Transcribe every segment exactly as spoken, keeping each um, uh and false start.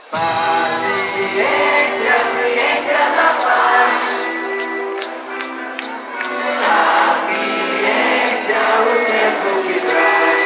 Paciência, ciência da paz. Sapiência, o tempo que traz.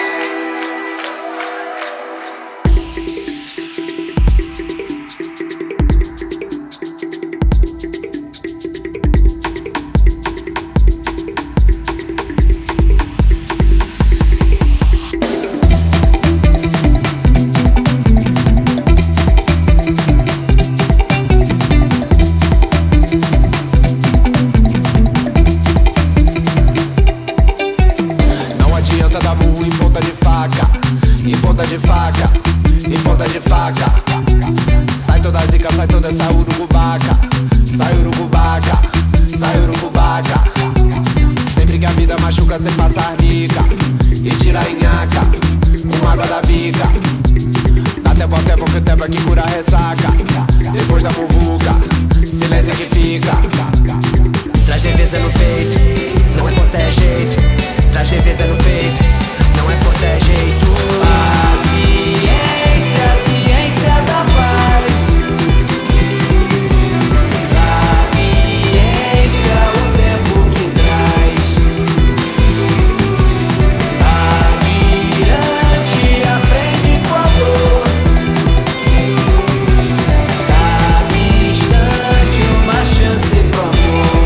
Dar murro em ponta de faca, em ponta de faca, em ponta de faca. Sai toda a zica, sai toda essa urucubaca. Sai urucubaca, sai urucubaca. Sempre que a vida machuca, cê passa arnica e tira a nhaca com água da bica. Dá tempo ao tempo que o tempo é que cura a ressaca. Depois da muvuca, silêncio é que fica. Traz leveza no peito, não é força, é jeito. Traz leveza no peito, não é força, é jeito. Paciência, ciência da paz. Sapiência, o tempo que traz. Adiante, aprende com a dor. Cada instante uma chance pro amor.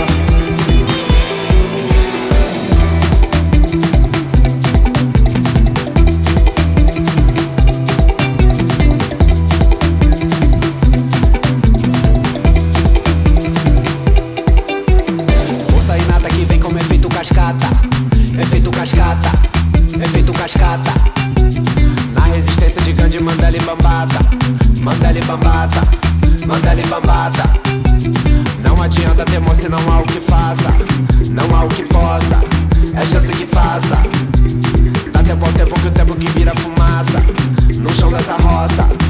Cascata, efeito cascata, efeito cascata. Na resistência de Gandhi, Mandela e Bambata, Mandela e Bambata, Mandela e Bambata. Não adianta temor se não há o que faça, não há o que possa, é chance que passa. Dá tempo ao tempo que o tempo que vira fumaça no chão dessa roça.